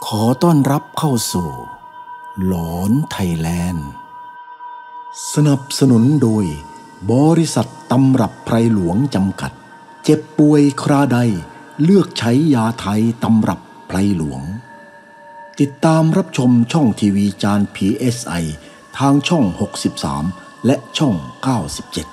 ขอต้อนรับเข้าสู่หลอนไทยแลนด์สนับสนุนโดยบริษัทตำรับไพรหลวงจำกัดเจ็บป่วยคราใดเลือกใช้ยาไทยตำรับไพรหลวงติดตามรับชมช่องทีวีจาน PSI ทางช่อง63และช่อง97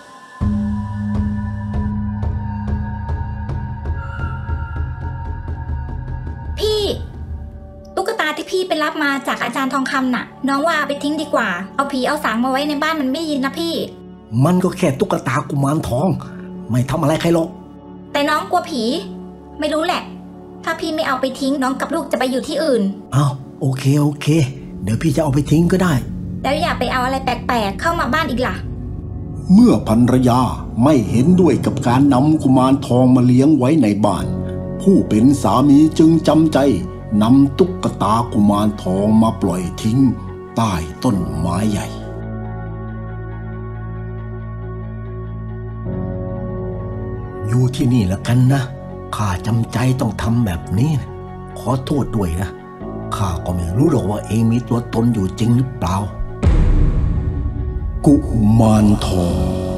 ตุ๊กตาที่พี่ไปรับมาจากอาจารย์ทองคำน่ะน้องว่าเอาไปทิ้งดีกว่าเอาผีเอาสางมาไว้ในบ้านมันไม่ยินนะพี่มันก็แค่ตุ๊กตากุมารทองไม่ทำอะไรใครหรอกแต่น้องกลัวผีไม่รู้แหละถ้าพี่ไม่เอาไปทิ้งน้องกับลูกจะไปอยู่ที่อื่นอ้าวโอเคเดี๋ยวพี่จะเอาไปทิ้งก็ได้แล้วอย่าไปเอาอะไรแปลกๆเข้ามาบ้านอีกล่ะเมื่อภรรยาไม่เห็นด้วยกับการนำกุมารทองมาเลี้ยงไว้ในบ้านผู้เป็นสามีจึงจำใจนำตุ๊กตากุมารทองมาปล่อยทิ้งใต้ต้นไม้ใหญ่อยู่ที่นี่ละกันนะข้าจำใจต้องทำแบบนี้นะขอโทษด้วยนะข้าก็ไม่รู้หรอกว่าเองมีตัวตนอยู่จริงหรือเปล่ากุมารทอง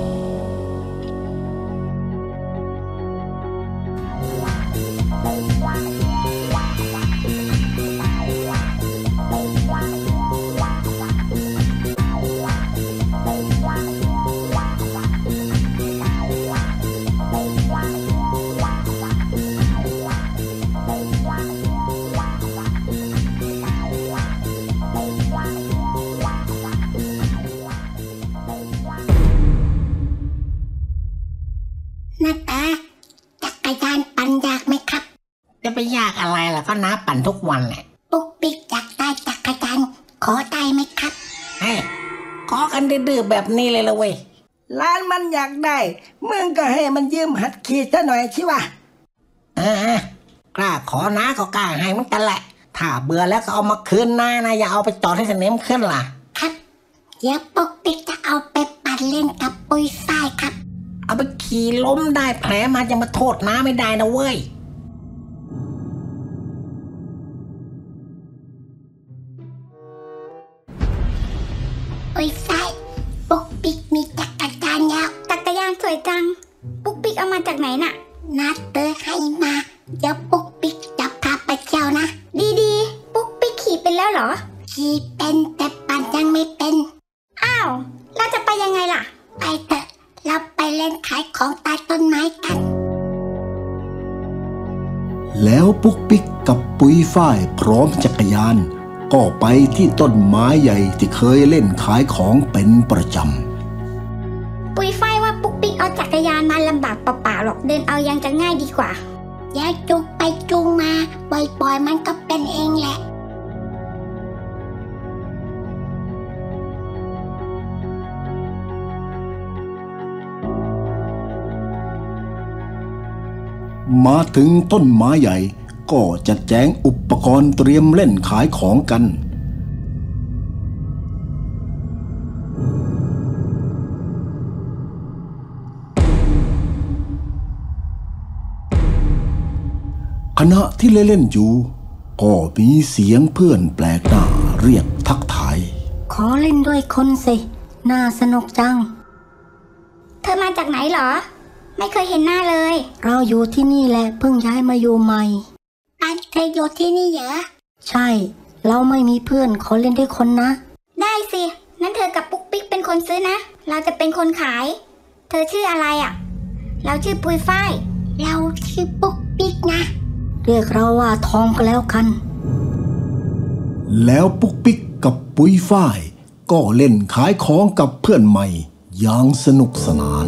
น้าตาจักรยานปั่นยากไหมครับจะไปยากอะไรล่ะก็น้าปั่นทุกวันแหละปุ๊กปิ๊กอยากได้จักรยานขอได้ไหมครับขอกันดื้อๆแบบนี้เลยละเว้ยร้านมันอยากได้มึงก็ให้มันยืมหัดขี่ซะหน่อยชิวะกล้าขอน้าก็กล้าให้เหมือนกันแหละถ้าเบื่อแล้วก็เอามาคืนน้านะอย่าเอาไปจอดให้สนิมขึ้นล่ะครับเดี๋ยวปุ๊กปิ๊กจะเอาไปปั่นเล่นกับปุยฝ้ายครับเอาไปขี่ล้มได้แผลมาจะมาโทษน้าไม่ได้นะเว้ยปุยฝ้ายปุ๊กปิ๊กมีจักรยานแล้วจักรยานสวยจังปุ๊กปิ๊กเอามาจากไหนน่ะนัดเตอร์ให้มาเดี๋ยวปุ๊กปิ๊กจะพาไปเที่ยวนะดีๆปุ๊กปิ๊กขี่เป็นแล้วเหรอขี่เป็นแต่ปั่นยังไม่เป็นอ้าวเราจะไปยังไงล่ะไปเถอะเราไปเล่นขายของใต้ต้นไม้กันแล้วปุ๊กปิ๊กกับปุ้ยฝ้ายพร้อมจักรยานก็ไปที่ต้นไม้ใหญ่ที่เคยเล่นขายของเป็นประจำปุ้ยฝ้ายว่าปุ๊กปิ๊กเอาจักรยานมาลำบากเปล่าๆหรอกเดินเอายังจะง่ายดีกว่าอย่าจุกไปจุงมาปล่อยมันก็เป็นเองแหละมาถึงต้นไม้ใหญ่ก็จัดแจงอุปกรณ์เตรียมเล่นขายของกันขณะที่เล่นอยู่ก็มีเสียงเพื่อนแปลกหน้าเรียกทักทายขอเล่นด้วยคนสิน่าสนุกจังเธอมาจากไหนเหรอไม่เคยเห็นหน้าเลยเราอยู่ที่นี่แหละเพิ่งย้ายมาอยู่ใหม่เธออยู่ที่นี่เหรอใช่เราไม่มีเพื่อนขอเล่นด้วยคนนะได้สิงั้นเธอกับปุ๊กปิ๊กเป็นคนซื้อนะเราจะเป็นคนขายเธอชื่ออะไรอ่ะเราชื่อปุยฝ้ายเราชื่อปุ๊กปิ๊กนะเรียกเราว่าทองก็แล้วกันแล้วปุ๊กปิ๊กกับปุยฝ้ายก็เล่นขายของกับเพื่อนใหม่อย่างสนุกสนาน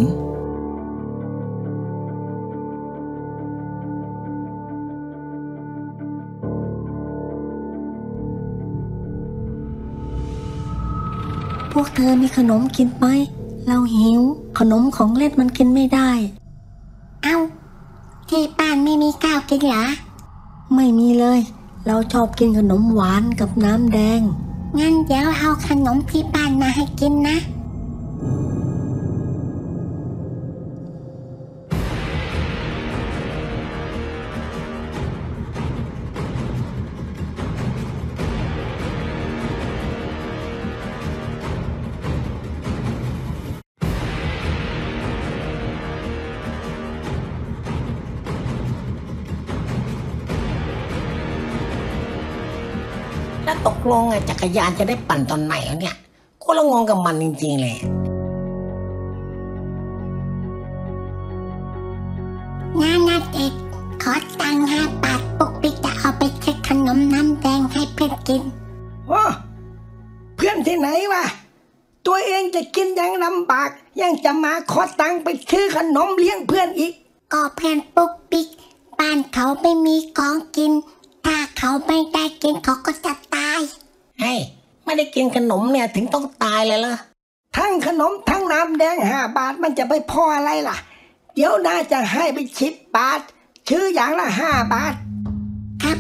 พวกเธอมีขนมกินไหมเราหิวขนมของเล่นมันกินไม่ได้เอ้าที่บ้านไม่มีข้าวกินเหรอไม่มีเลยเราชอบกินขนมหวานกับน้ำแดงงั้นเดี๋ยวเอาขนมที่บ้านมาให้กินนะพแล้วตกลงจักรยานจะได้ปั่นตอนไหนเนี่ยกูละงงกับมันจริงๆเลยงานนัดเด็กขอตังค์5 บาทปุ๊กปิ๊กจะเอาไปซื้อขนมน้ำแดงให้เพื่อนกินโอ้เพื่อนที่ไหนวะตัวเองจะกินยังลำบากยังจะมาขอตังค์ไปซื้อขนมเลี้ยงเพื่อนอีกก็เพื่อนปุ๊กปิ๊กบ้านเขาไม่มีของกินถ้าเขาไม่ได้กินเขาก็จะตายไม่ได้กินขนมเนี่ยถึงต้องตายเลยเหรอทั้งขนมทั้งน้ำแดง5 บาทมันจะไปพออะไรล่ะเดี๋ยวน่าจะให้ไป10 บาทซื้ออย่างละ5 บาทครับ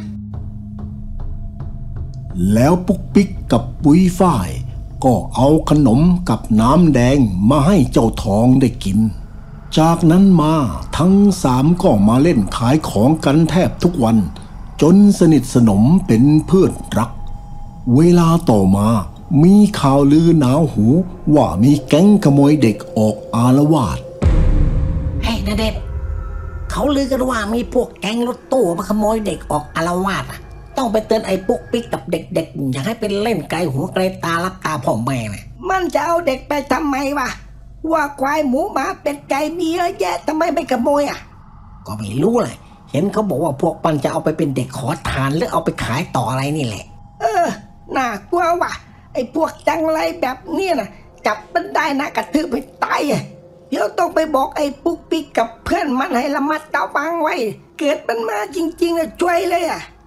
แล้วปุ๊กปิ๊กกับปุ้ยฝ้ายก็เอาขนมกับน้ำแดงมาให้เจ้าทองได้กินจากนั้นมาทั้ง3ก็มาเล่นขายของกันแทบทุกวันจนสนิทสนมเป็นเพื่อนรักเวลาต่อมามีข่าวลือหนาวหูว่ามีแก๊งขโมยเด็กออกอาละวาดนาเดชเขาลือกันว่ามีพวกแก๊งรถตู้มาขโมยเด็กออกอาละวาดต้องไปเตือนไอ้ปุ๊กปิ๊กกับเด็กๆอย่าให้เป็นเล่นไกลหูไกลตารับตาพ่อแม่นะมันจะเอาเด็กไปทำไมวะว่าควายหมูหมาเป็ดไก่มีเยอะแยะทำไมไม่ขโมยก็ไม่รู้เลยเห็นเขาบอกว่าพวกมันจะเอาไปเป็นเด็กขอทานหรือเอาไปขายต่ออะไรนี่แหละน่ากลัวว่ะไอ้พวกจังไรแบบนี้นะจับมันได้นะกระทืบไปตายเดี๋ยวต้องไปบอกไอ้ปุ๊กปิ๊กกับเพื่อนมันให้ระมัดระวังไว้เกิดมันมาจริงๆช่วยเลย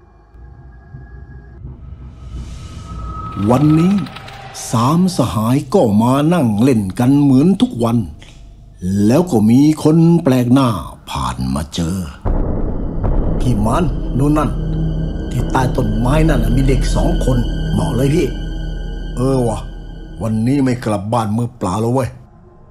วันนี้3 สหายก็มานั่งเล่นกันเหมือนทุกวันแล้วก็มีคนแปลกหน้าผ่านมาเจอพี่มันนู่นนั่นที่ใต้ต้นไม้นั่นมีเด็ก2 คนบอกเลยพี่วะวันนี้ไม่กลับบ้านมือเปล่าแล้วเว้ย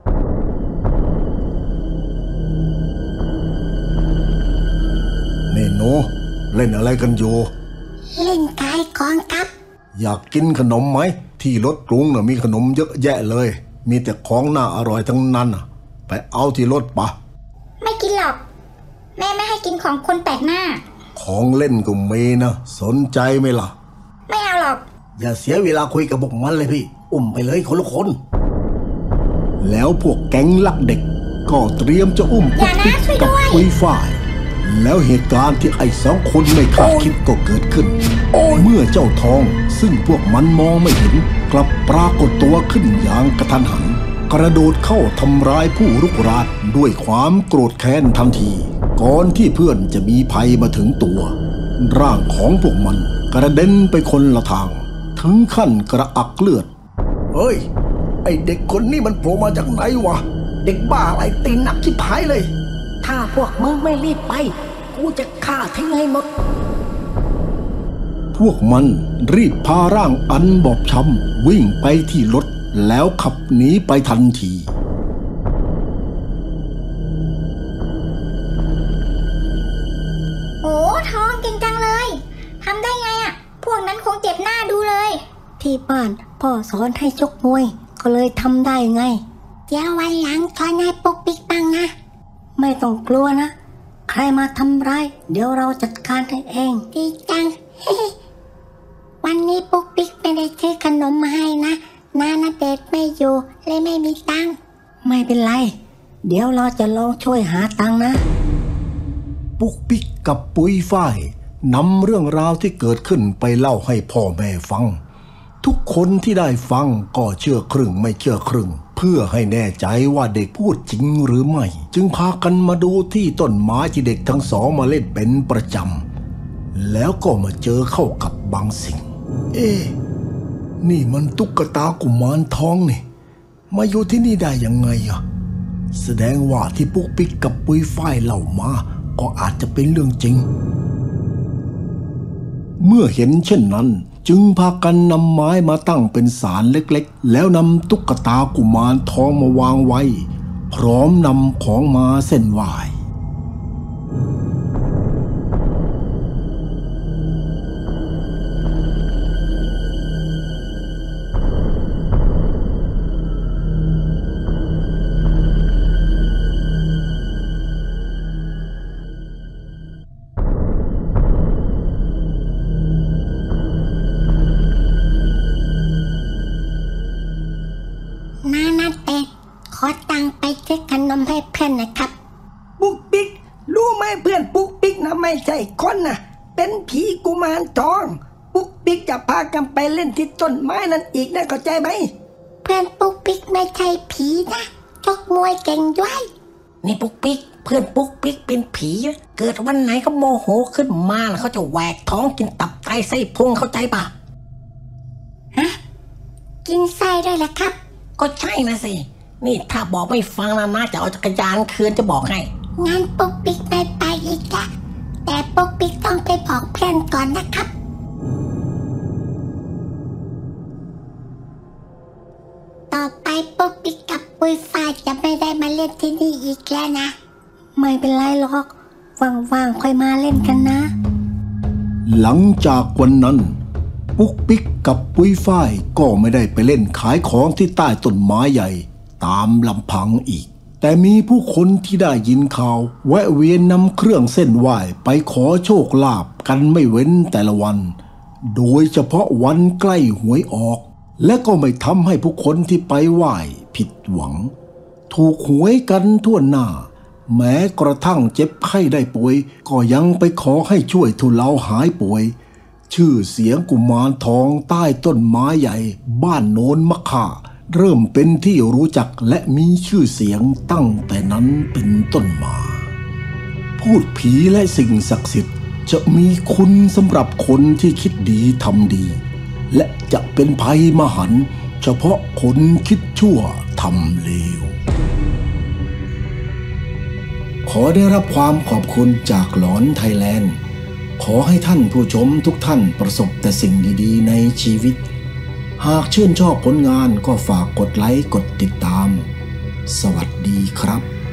นี่หนูเล่นอะไรกันอยู่เล่นขายของครับอยากกินขนมไหมที่รถกรุงมีขนมเยอะแยะเลยมีแต่ของน่าอร่อยทั้งนั้นไปเอาที่รถปะไม่กินหรอกแม่ไม่ให้กินของคนแปลกหน้าของเล่นก็มีนะสนใจไหมล่ะไม่เอาหรอกอย่าเสียเวลาคุยกับพวกมันเลยพี่อุ้มไปเลยคนละคนแล้วพวกแก๊งลักเด็กก็เตรียมจะอุ้มปุ๊กปิ๊กกับปุ้ยฝ้ายแล้วเหตุการณ์ที่ไอ้2 คนไม่คาดคิดก็เกิดขึ้นเมื่อเจ้าทองซึ่งพวกมันมองไม่เห็นกลับปรากฏตัวขึ้นอย่างกระทันหันกระโดดเข้าทำร้ายผู้รุกรานด้วยความโกรธแค้นทันทีก่อนที่เพื่อนจะมีภัยมาถึงตัวร่างของพวกมันกระเด็นไปคนละทางถึงขั้นกระอักเลือดเฮ้ยไอเด็กคนนี้มันโผล่มาจากไหนวะเด็กบ้าอะไรตีนหนักชิบหายเลยถ้าพวกมึงไม่รีบไปกูจะฆ่าทิ้งให้หมดพวกมันรีบพาร่างอันบอบช้ำวิ่งไปที่รถแล้วขับหนีไปทันทีโอ้ทองเก่งจังเลยทำได้ไงพวกนั้นคงเจ็บหน้าดูเลยที่บ้านพ่อสอนให้ชกมวยก็เลยทำได้ไงเดี๋ยววันหลังสอนให้ปุ๊กปิ๊กบ้างนะไม่ต้องกลัวนะใครมาทำร้ายเดี๋ยวเราจัดการให้เองดีจัง วันนี้ปุ๊กปิ๊กไม่ได้ซื้อขนมมาให้นะนาเดชไม่อยู่เลยไม่มีตังค์ไม่เป็นไรเดี๋ยวเราจะลองช่วยหาตังค์นะปุ๊กปิ๊กกับปุ้ยฝ้ายนำเรื่องราวที่เกิดขึ้นไปเล่าให้พ่อแม่ฟังทุกคนที่ได้ฟังก็เชื่อครึ่งไม่เชื่อครึ่งเพื่อให้แน่ใจว่าเด็กพูดจริงหรือไม่จึงพากันมาดูที่ต้นไม้ที่เด็กทั้ง2มาเล่นเป็นประจำแล้วก็มาเจอเข้ากับบางสิ่งนี่มันตุ๊กตากุมารทองนี่มาอยู่ที่นี่ได้ยังไงแสดงว่าที่ปุ๊กปิ๊กกับปุ้ยฝ้ายเล่ามาก็อาจจะเป็นเรื่องจริงเมื่อเห็นเช่นนั้นจึงพากันนำไม้มาตั้งเป็นศาลเล็กๆแล้วนำตุ๊กตากุมารทองมาวางไว้พร้อมนำของมาเส้นไหว้านทองปุ๊กปิ๊กจะพากันไปเล่นที่ต้นไม้นั่นอีกนะเข้าใจไหมเพื่อนปุ๊กปิ๊กไม่ใช่ผีนะชกมวยเก่งด้วยนี่ปุ๊กปิ๊กเพื่อนปุ๊กปิ๊กเป็นผีเกิดวันไหนเขาโมโหขึ้นมาแล้วเขาจะแหวกท้องกินตับไตไส้พุงเข้าใจปะกินไส้ด้วยแหละครับก็ใช่นะสินี่ถ้าบอกไม่ฟังนะจะเอาจักรยานคืนจะบอกให้งั้นปุ๊กปิ๊กไม่ไปอีกละแต่ปุ๊กปิ๊กต้องไปบอกเพื่อนก่อนนะครับต่อไปปุ๊กปิ๊กกับปุยฝ้ายจะไม่ได้มาเล่นที่นี่อีกแล้วนะไม่เป็นไรหรอกว่างๆค่อยมาเล่นกันนะหลังจากวันนั้นปุ๊กปิ๊กกับปุ้ยฝ้ายก็ไม่ได้ไปเล่นขายของที่ใต้ต้นไม้ใหญ่ตามลำพังอีกแต่มีผู้คนที่ได้ยินข่าวแวะเวียนนำเครื่องเส้นไหว้ไปขอโชคลาภกันไม่เว้นแต่ละวันโดยเฉพาะวันใกล้หวยออกและก็ไม่ทำให้ผู้คนที่ไปไหว้ผิดหวังถูกหวยกันทั่วหน้าแม้กระทั่งเจ็บไข้ได้ป่วยก็ยังไปขอให้ช่วยทุเลาหายป่วยชื่อเสียงกุมารทองใต้ต้นไม้ใหญ่บ้านโนนมะค่าเริ่มเป็นที่รู้จักและมีชื่อเสียงตั้งแต่นั้นเป็นต้นมาพูดผีและสิ่งศักดิ์สิทธิ์จะมีคุณสำหรับคนที่คิดดีทำดีและจะเป็นภัยมหันต์เฉพาะคนคิดชั่วทำเลวขอได้รับความขอบคุณจากหลอนไทยแลนด์ขอให้ท่านผู้ชมทุกท่านประสบแต่สิ่งดีๆในชีวิตหากชื่นชอบผลงานก็ฝากกดไลค์กดติดตามสวัสดีครับ